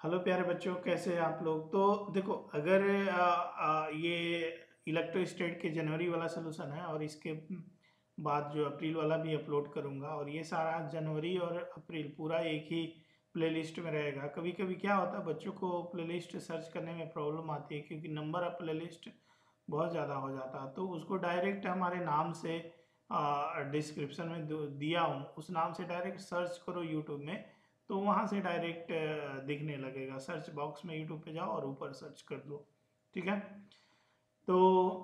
Hello प्यारे बच्चों, कैसे हैं आप लोग। तो देखो, अगर ये इलेक्ट्रोस्टैट के जनवरी वाला सोल्यूशन है और इसके बाद जो अप्रैल वाला भी अपलोड करूंगा, और ये सारा जनवरी और अप्रैल पूरा एक ही प्लेलिस्ट में रहेगा। कभी कभी क्या होता है, बच्चों को प्लेलिस्ट सर्च करने में प्रॉब्लम आती है क्योंकि नंबर ऑफ प्लेलिस्ट बहुत ज़्यादा हो जाता है। तो उसको डायरेक्ट हमारे नाम से डिस्क्रिप्शन में दिया हूँ, उस नाम से डायरेक्ट सर्च करो यूट्यूब में, तो वहाँ से डायरेक्ट दिखने लगेगा। सर्च बॉक्स में यूट्यूब पे जाओ और ऊपर सर्च कर दो, ठीक है। तो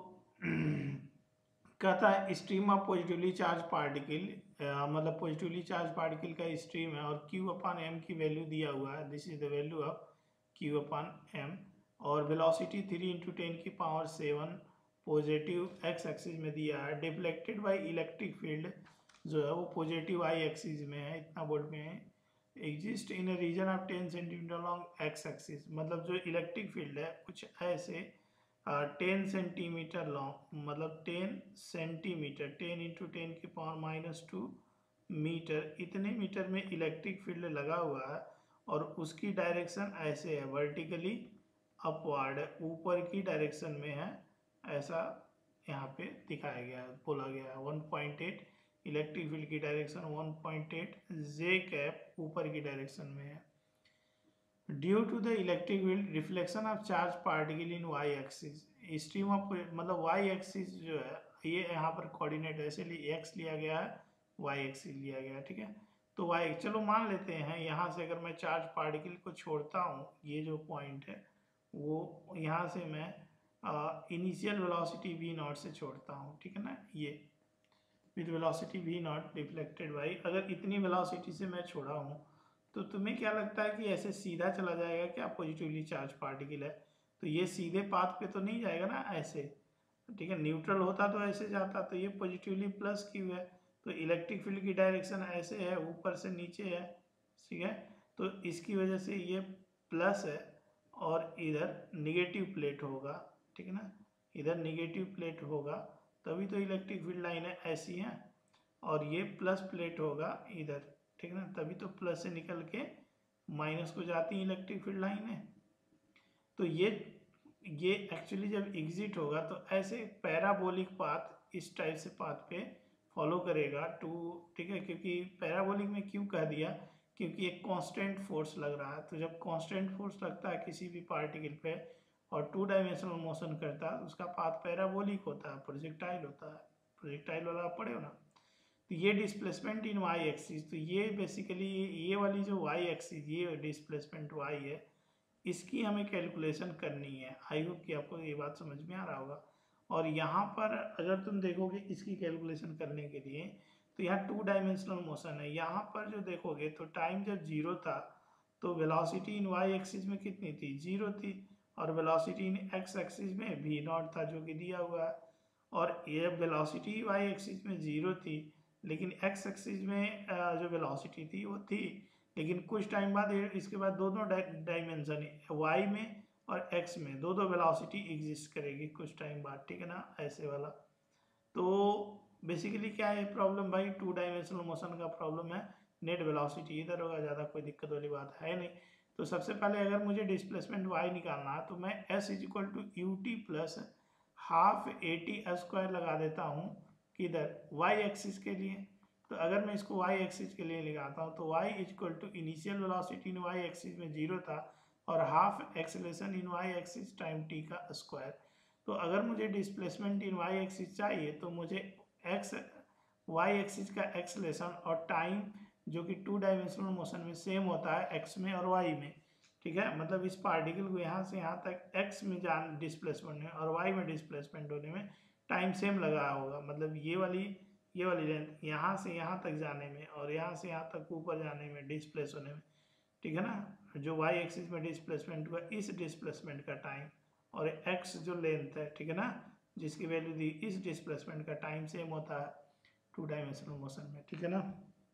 कहता है stream of positively charge particle, मतलब पॉजिटिवली चार्ज पार्टिकल का स्ट्रीम है और क्यू अपान एम की वैल्यू दिया हुआ है। This is the value of Q upon M. और वेलोसिटी 3 × 10⁻⁷ पॉजिटिव एक्स एक्सिस में दिया है। डिफ्लेक्टेड बाय इलेक्ट्रिक फील्ड जो है वो पॉजिटिव आई एक्सिस में है, इतना वोल्ट में है। Exist in a region of 10 centimetre long X axis, मतलब जो इलेक्ट्रिक फील्ड है कुछ ऐसे 10 सेंटीमीटर लॉन्ग, मतलब 10 सेंटीमीटर, 10 × 10⁻⁻2 मीटर, इतने मीटर में इलेक्ट्रिक फील्ड लगा हुआ है और उसकी डायरेक्शन ऐसे है, वर्टिकली अपवर्ड है, ऊपर की डायरेक्शन में है, ऐसा यहाँ पे दिखाया गया है, बोला गया है। 1.8 इलेक्ट्रिक फील्ड की डायरेक्शन 1.8 जे कैप ऊपर की डायरेक्शन में है। Due to the electric field reflection of charge particle in Y axis, stream of, मतलब वाई एक्सिस जो है ये यहाँ पर कोऑर्डिनेट ऐसे एक्स लिया गया है, वाई एक्सिस लिया गया है, ठीक है। तो वाई, चलो मान लेते हैं यहाँ से अगर मैं चार्ज पार्टिकल को छोड़ता हूँ, ये जो पॉइंट है वो यहाँ से मैं इनिशियल वेलोसिटी वी नॉट से छोड़ता हूँ, ठीक है ना। ये with velocity V naught reflected by, अगर इतनी वेलोसिटी से मैं छोड़ा हूँ तो तुम्हें क्या लगता है कि ऐसे सीधा चला जाएगा क्या? पॉजिटिवली चार्ज पार्टिकल है तो ये सीधे पाथ पे तो नहीं जाएगा ना ऐसे, ठीक है। न्यूट्रल होता तो ऐसे जाता, तो ये पॉजिटिवली प्लस क्यू है, तो इलेक्ट्रिक फील्ड की डायरेक्शन ऐसे है, ऊपर से नीचे है, ठीक है। तो इसकी वजह से ये प्लस है और इधर निगेटिव प्लेट होगा, ठीक है ना, इधर निगेटिव प्लेट होगा, तभी तो इलेक्ट्रिक फील्ड लाइनें ऐसी हैं। और ये प्लस प्लेट होगा इधर, ठीक है ना, तभी तो प्लस से निकल के माइनस को जाती है इलेक्ट्रिक फील्ड लाइनें। तो ये एक्चुअली जब एग्जिट होगा तो ऐसे पैराबोलिक पाथ इस टाइप से पाथ पे फॉलो करेगा टू, ठीक है। क्योंकि पैराबोलिक में क्यों कह दिया, क्योंकि एक कांस्टेंट फोर्स लग रहा है, तो जब कांस्टेंट फोर्स लगता है किसी भी पार्टिकल पे और 2 डायमेंशनल मोशन करता है उसका पाथ पैराबोलिक होता है, प्रोजेक्टाइल होता है। प्रोजेक्टाइल वाला आप पढ़े हो ना। तो ये डिस्प्लेसमेंट इन वाई एक्सिस, तो ये बेसिकली ये वाली जो वाई एक्सिस, ये डिस्प्लेसमेंट वाई है, इसकी हमें कैलकुलेशन करनी है। आई होप कि आपको ये बात समझ में आ रहा होगा। और यहाँ पर अगर तुम देखोगे इसकी कैलकुलेशन करने के लिए, तो यहाँ 2 डायमेंशनल मोशन है। यहाँ पर जो देखोगे तो टाइम जब जीरो था तो वेलोसिटी इन वाई एक्सिस में कितनी थी? जीरो थी। और वेलोसिटी इन एक्स एक्सिस में भी नॉट था जो कि दिया हुआ है। और ये वेलोसिटी वाई एक्सिस में जीरो थी, लेकिन एक्स एक्सिस में जो वेलोसिटी थी वो थी, लेकिन कुछ टाइम बाद इसके बाद दोनों डायमेंशन वाई में और एक्स में दो दो वेलोसिटी एग्जिस्ट करेगी कुछ टाइम बाद, ठीक है ना, ऐसे वाला। तो बेसिकली क्या है प्रॉब्लम भाई? 2 डायमेंशनल मोशन का प्रॉब्लम है। नेट वेलोसिटी इधर होगा, ज़्यादा कोई दिक्कत वाली बात है नहीं। तो सबसे पहले अगर मुझे डिस्प्लेसमेंट वाई निकालना है तो मैं S is equal to U T plus half A T square लगा देता हूँ किधर? वाई एक्सिस के लिए। तो अगर मैं इसको वाई एक्सिस के लिए लगाता हूँ तो Y is equal to initial velocity in Y axis में जीरो था और half acceleration in Y axis time T का स्क्वायर। तो अगर मुझे डिस्प्लेसमेंट इन वाई एक्सिस चाहिए तो मुझे एक्स वाई एक्सिस का एक्सेलेरेशन और टाइम जो कि 2 डायमेंशनल मोशन में सेम होता है एक्स में और वाई में, ठीक है। मतलब इस पार्टिकल को यहाँ से यहाँ तक एक्स में जान डिस्प्लेसमेंट में और वाई में डिस्प्लेसमेंट होने में टाइम सेम लगा होगा। मतलब ये वाली लेंथ यहाँ से यहाँ तक जाने में और यहाँ से यहाँ तक ऊपर जाने में, डिस्प्लेस होने में, ठीक है ना। जो वाई एक्सिस में डिस्प्लेसमेंट हुआ इस डिस्प्लेसमेंट का टाइम और एक्स जो लेंथ है, ठीक है ना, जिसकी वैल्यू दी, इस डिस्प्लेसमेंट का टाइम सेम होता है 2 डायमेंशनल मोशन में, ठीक है ना।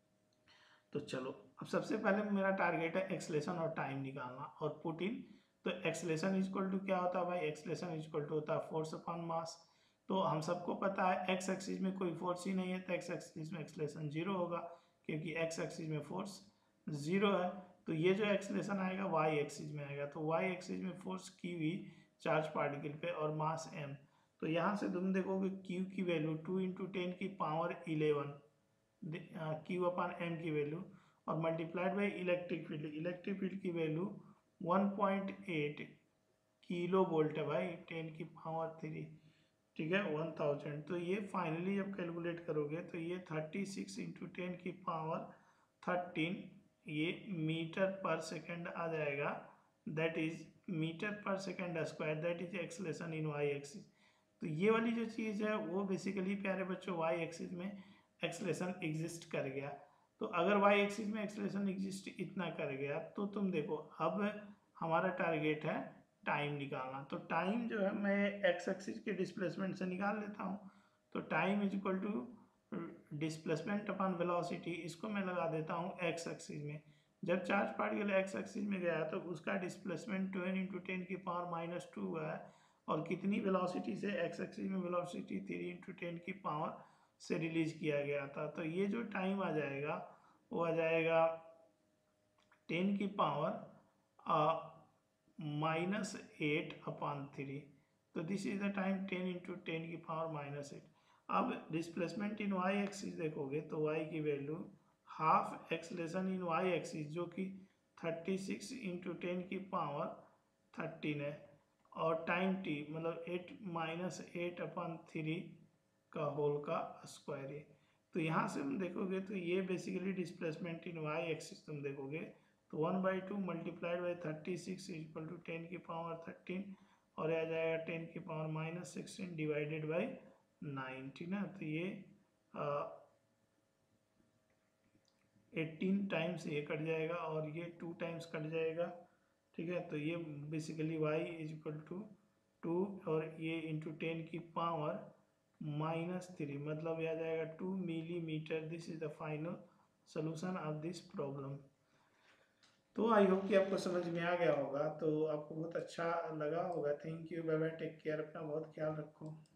तो चलो अब सबसे पहले मेरा टारगेट है एक्सलेशन और टाइम निकालना और पुट इन। तो एक्सलेशन इज इक्वल टू क्या होता है भाई? एक्सलेशन इज इक्वल टू होता है फोर्स अपॉन मास। तो हम सबको पता है एक्स एक्सिस में कोई फोर्स ही नहीं है तो एक्स एक्सिस में एक्सलेशन जीरो होगा, क्योंकि एक्स एक्सिस में फोर्स जीरो है। तो ये जो एक्सेलरेशन आएगा वाई एक्सिस में आएगा, तो वाई एक्सिस में force Q E charge particle पे और मास एम। तो यहाँ से तुम देखोगे क्यू की वैल्यू 2 × 10⁻11 क्यू अपान एम की वैल्यू, और मल्टीप्लाइड बाई इलेक्ट्रिक फील्ड की वैल्यू 1.8 किलो वोल्ट है भाई, 10⁻3, ठीक है, 1000। तो ये फाइनली जब कैलकुलेट करोगे तो ये 36 × 10⁻13 ये मीटर पर सेकेंड आ जाएगा, that is metre per second square, that is acceleration in Y axis. तो ये वाली जो चीज़ है वो बेसिकली प्यारे बच्चों वाई एक्सिस में एक्सेलरेशन एग्जिस्ट कर गया। तो अगर वाई एक्सिस में एक्सेलरेशन एग्जिस्ट इतना कर गया तो तुम देखो अब हमारा टारगेट है टाइम निकालना। तो टाइम जो है मैं एक्स एक्सिस के डिस्प्लेसमेंट से निकाल लेता हूँ। तो time is equal to displacement upon velocity, इसको मैं लगा देता हूँ एक्स एक्सिस में। जब चार्ज पार्टिकल एक्स एक्सिस में गया तो उसका डिस्प्लेसमेंट 12 × 10⁻² हुआ है, और कितनी वेलोसिटी से, एक्स एक्सिस में वेलोसिटी 3 × 10 से रिलीज किया गया था। तो ये जो टाइम आ जाएगा वो आ जाएगा 10⁻⁻8/3। तो दिस इज द टाइम 10 × 10⁻⁻8। अब डिस्प्लेसमेंट इन वाई एक्सिस देखोगे तो वाई की value half acceleration in Y axis जो कि 36 × 10⁻13 है, और टाइम टी मतलब 8 - 8/3 का होल का स्क्वायर है। तो यहाँ से हम देखोगे तो ये basically displacement in Y axis तुम देखोगे तो 1/2 मल्टीप्लाइड बाई 36 इक्वल टू 10⁻13, और आ जाएगा 10⁻16 डिवाइडेड बाई 9, ठीक ना। तो ये 18 टाइम्स ये कट जाएगा और ये 2 टाइम्स कट जाएगा, ठीक है। तो ये basically y is equal to 2 और ये इंटू 10⁻³ मतलब यह आ जाएगा 2 millimetre. This is the final solution of this problem. तो आई होप कि आपको समझ में आ गया होगा, तो आपको बहुत अच्छा लगा होगा। Thank you, bye bye, take care, अपना बहुत ख्याल रखो।